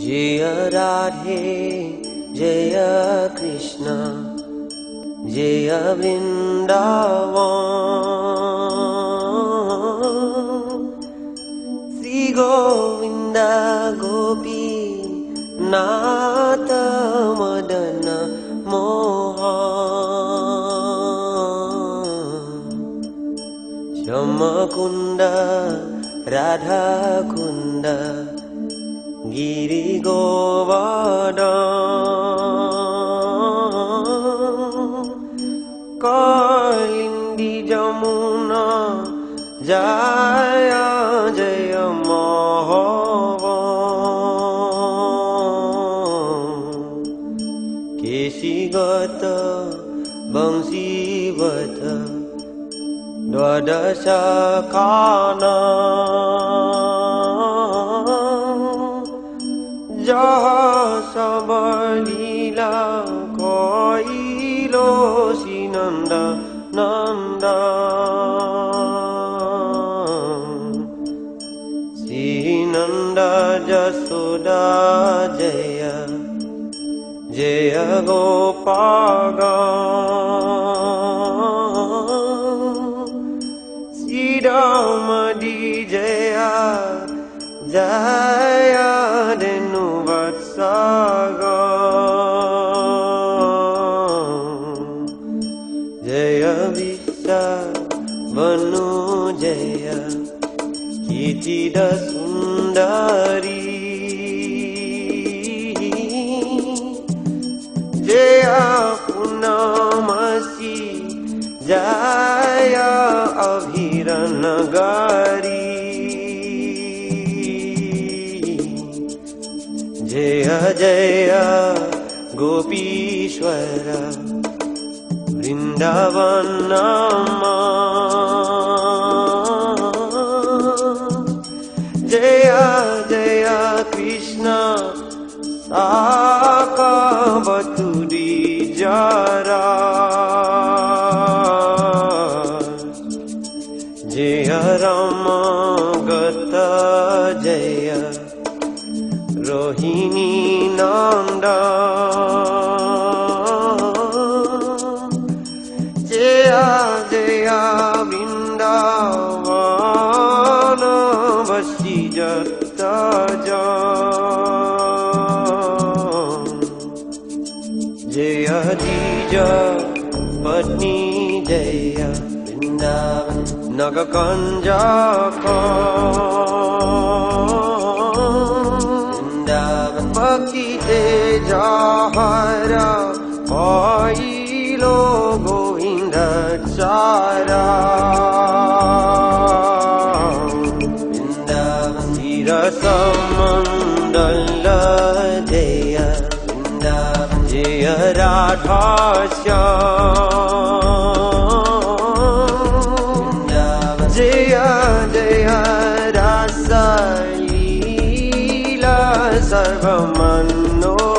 जय राधे जय कृष्ण जय वृंदावन श्री गोविंद गोपी नाथ मदन मोहन श्याम कुंड राधा कुंड गिरि गोवर्धन कालिंदी जमुना जय जय मोहन केशिगत बंशीवत द्वादश काना सबलीला कोइलो नंद नंद श्री नंद जसोदा जय जय गोपाल श्री राम दी जय जय धेनु जय विश्वनु जय कीर्तिद सुंदरी जय पूर्णमसी जय अभिरनगरी जय जय गोपीश्वर वृंदावन जय जय कृष्ण साका बतुरी जरा जय राम गत जय रोहिणी नंदा जय जय वृंदावन बसी जत जय द्विज पत्नी जय वृंदावन नगकंज भक्ति तेजहर पाइलो गोविंद चारा वृंदावन शिरसमंडल जय वृंदावन जय राधा श्याम जय जय रास सर्वमनो